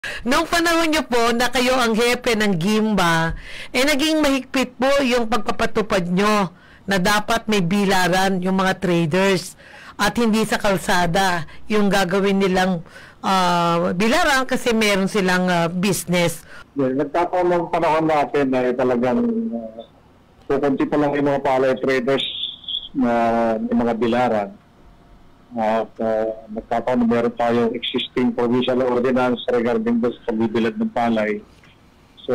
Noong panahon niyo po na kayo ang hepe ng Gimba, naging mahigpit po yung pagpapatupad nyo na dapat may bilaran yung mga traders at hindi sa kalsada yung gagawin nilang bilaran kasi meron silang business. Yeah, nagkataon ng panahon natin na talagang kukunti pa lang yung mga palay traders na yung mga bilaran. At nagkataon na meron tayong existing provincial ordinance regarding sa pagbibilad ng palay. So,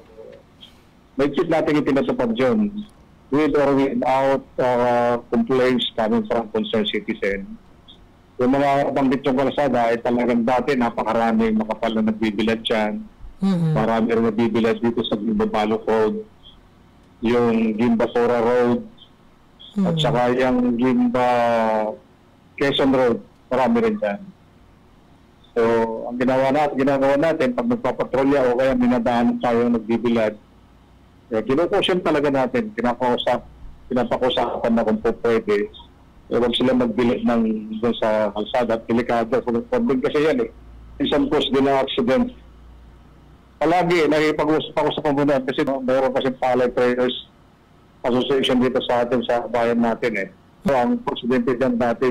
may keep natin itinatupad yun with or without complaints coming from concerned citizen. Yung mga banggit yung kalsada ay talagang dati napakarami makapal na nagbibilad dyan. Marami rin nagbibilad dito sa Gimba Balok Road, yung Gimba Sora Road, at saka yung Gimba Quezon Road, marami rin dyan. So, ang ginagawa natin, pag nagpapatrolya o kaya minadaan tayo nagbibilad, kinukusyon talaga natin, pinapakusapan na kung po pwede. Huwag sila magbilad doon sa kalsada at delikado. Problem kasi yan Minsan cause din ang accident. Palagi, nakipag-usap ako sa komunidad kasi mayroon kasi palay traders association dito sa atin sa bayan natin So, ang presidente dyan dati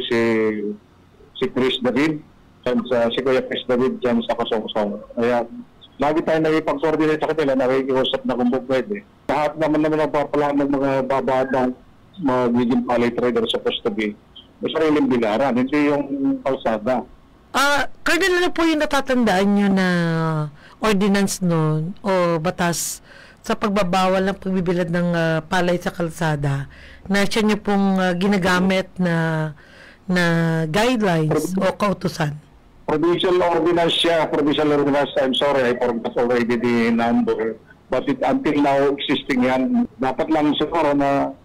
si Chris David, si Kuya Chris David dyan sa Kasong-Song. Kaya, lagi tayo nakipag-coordinate sa kanila, nakikiusap na kung pwede. Lahat naman ang papalaan ng mga babadang magiging palay trader supposed to be. May sariling bilaran, hindi yung kalsada. Colonel, ano po yung natatandaan nyo na ordinance noon o batas sa pagbabawal ng pagbibilad ng palay sa kalsada na siya nyo pong ginagamit na guidelines o kautusan? Provincial ordinance siya. Provincial ordinance, I'm sorry, I forgot already the number. But until now, existing yan. Dapat lang siguro na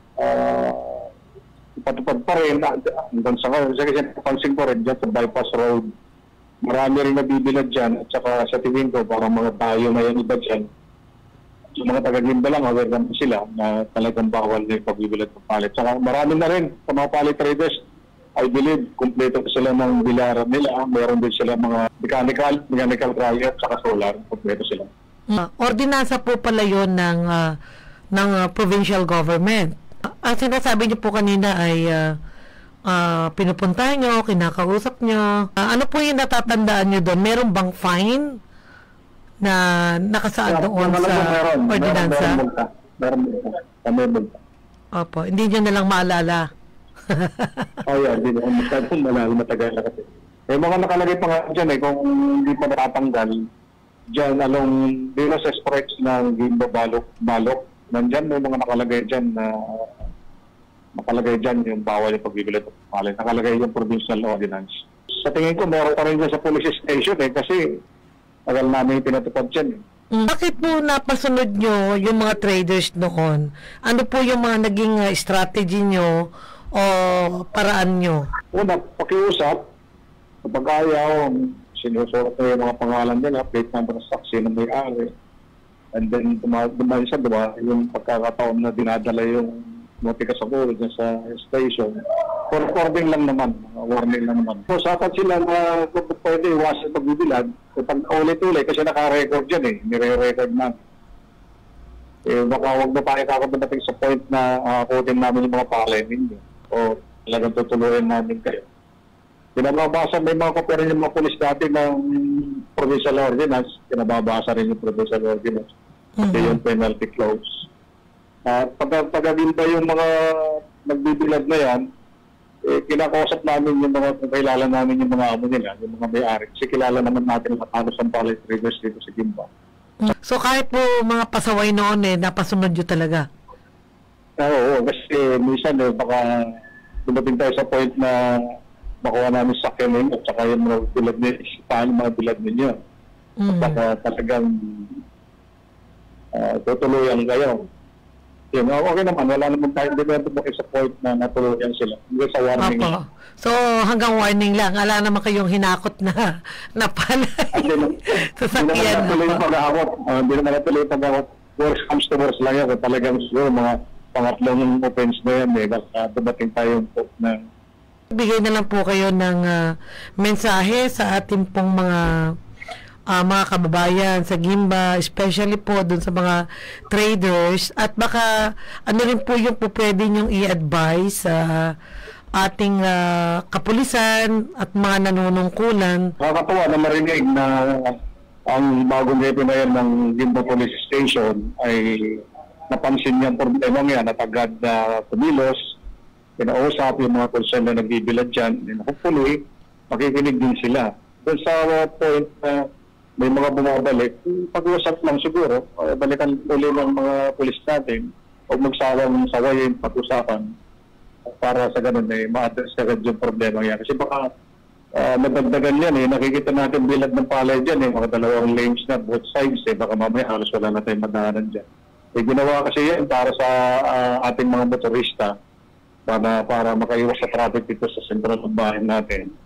ipatupad pa rin. Hanggang sa pansin ko rin dyan sa bypass road. Marami rin nabibilad dyan. At saka sa tingin ko, parang mga tayo na yan iba dyan. Yung mga taga-Gimba lang, aware naman sila na talagang bawal na yung pagbibilad ng palit. Saka marami na rin sa mga palit traders, I believe, kumpleto sila ng bilaran nila. Meron din sila mga mechanical dryer at saka solar. Kumpleto sila. Ordinansa po pala yun ng provincial government. Ang sinasabi niyo po kanina ay pinupuntahan nyo, kinakausap nyo. Ano po yung natatandaan nyo doon? Meron bang fine na nakasaad doon sa ordinansa? Meron. Opo, hindi nyo nalang maalala. Hindi naman matagal na kasi. May mga nakalagay pa nga dyan kung hindi pa natatanggal dyan along Venus Express ng Gimba Balok. Nandyan may mga nakalagay dyan na nakalagay dyan yung bawal yung pagbibilad ng palay. Nakalagay yung provincial ordinance. Sa tingin ko, meron pa rin dyan sa police station kasi tagal namin yung pinatupad dyan. Bakit po napasunod nyo yung mga traders noon? Ano po yung mga naging strategy nyo o paraan nyo? Una, pakiusap. Kapag ayaw, sinusulat na yung mga pangalan nila, plate number ng saksi na may-ari. And then, dumaisa, yung pagkakataon na dinadala yung notika sa buhay sa station. For recording lang naman, warning lang naman. So, sapat sila na kung pwede iwasan pagbibilad, kapag ulit-ulit, kasi naka-record yan nire-record na. Baka huwag na tayo kakabadating sa point na kutin namin yung mga palay ninyo. O talagang tutuloyin namin kayo. Pinababasa, may mga kopya rin yung mga polis dati ng provincial ordinance, pinababasa rin yung provincial ordinance. Kasi yung penalty clause. Pagkabinta yung mga nagbibilad na yan, kinakausap namin yung mga, kilala namin yung mga amo nila, yung mga may-ari. Kasi kilala naman natin ang halos ang palay traders dito sa Gimba. So kahit po mga pasaway noon napasunod nyo talaga? Oo, kasi minsan baka dumating tayo sa point na makuha namin sa sakyan at saka yung mga bilad ninyo, paano mga bilad ninyo. At saka talagang tutuluyan kayo. Okay naman, wala naman tayo dito sa point na natuluyan sila. Hindi sa warning. Opo. So hanggang warning lang, ala naman kayong hinakot na palay sa sakyan. Hindi naman natuloy yung pag-awat. Worst comes to worst lang yan. Talagang siguro mga pangatlong offense na yan dumating tayo na bigay na lang po kayo ng mensahe sa ating pong mga kababayan sa Gimba, especially po dun sa mga traders, at baka ano rin po yung po pwede nyong i-advise sa ating kapulisan at mga nanunungkulan. Nakakatuwa na marinig na ang bagong jefe na yan ng Gimba Police Station ay napansin niyang problema niya at agad na kumilos, kinausap yung mga concern na nagbibilad dyan, and hopefully makikinig din sila. Doon sa point na may mga bumabalik, pag-usap lang siguro, balikan uli ng mga pulis natin o magsawang sawayin pag-usapan para sa ganun ma-address agad yung problema yan. Kasi baka nadagdagan yan nakikita natin bilad ng palay dyan mga 2 lanes na both sides baka mamaya halos wala na tayong madaanan dyan. Ginawa kasi yan para sa ating mga motorista para makaiwas sa traffic dito sa sentral ng bahay natin.